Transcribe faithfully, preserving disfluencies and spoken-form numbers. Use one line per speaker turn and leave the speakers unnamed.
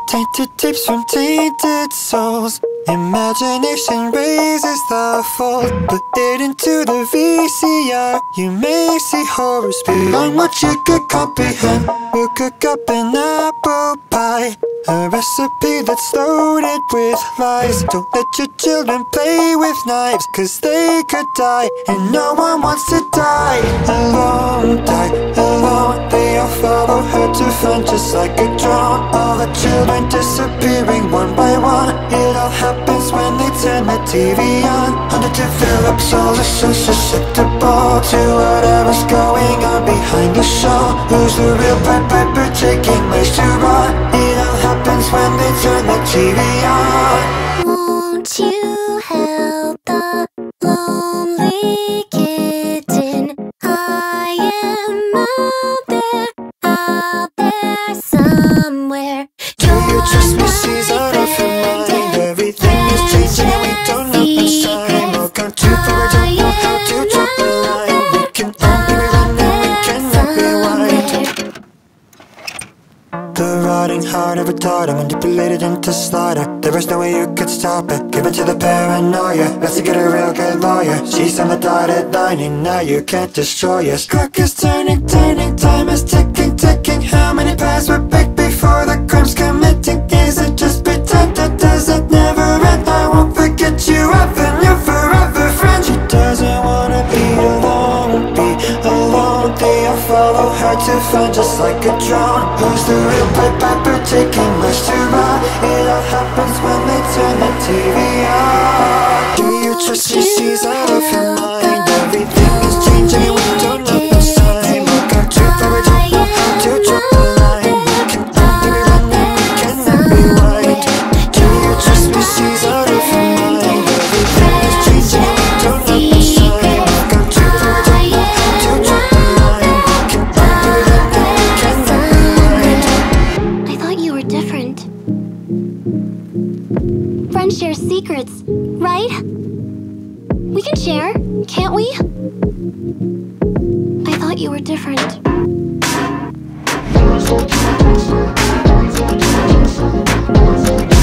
Tainted tapes from tainted souls. Imagination raises the fold. Put it into the V C R. You may see horrors beyond what you could comprehend. We'll cook up an apple pie, a recipe that's loaded with lies. Don't let your children play with knives, cause they could die, and no one wants to die alone. Die alone. They all follow her to front just like a drone. All the children disappearing one by one. It all happens when they turn the T V on. Underdeveloped souls are so susceptible to whatever's going on behind the show. Who's the real Pied Piper taking place to run? It all happens when they turn the T V on.
Won't you help the lonely kitten? I am out there, out there somewhere.
Do you trust me? She's out of her mind. Everything is changing and we don't know what's time. We'll come too far, we don't know how to drop the line. We can only run and we cannot rewind. The rotting heart of a daughter, manipulated into slaughter. There was no way you could stop it. Give it to the paranoia. Let's get a real good lawyer. She's on the dotted line and now you can't destroy us. Clock is turning, turning, time is ticking, ticking. How many pies were baked before the crime's committing? Is it just pretend, or does it never end? I won't forget you, I've been your forever friend. She doesn't wanna be alone, be alone. They all follow her to find just like a drone. Who's the real Pied Piper taking much to run? It all happens when they turn the T V on. Do you trust her? She's out of her mind. Everything is changing and we don't know what's time. We'll go too far, we don't know how to drop the line. We can only run and we cannot rewind. Do you trust me? She's out of her mind. Everything is changing and we don't know what's time. We'll go too far, we don't know how to drop the line. We can only run and we cannot rewind.
I thought you were different. Friends share secrets, right? We can share, can't we? I thought you were different.
We'll be right back.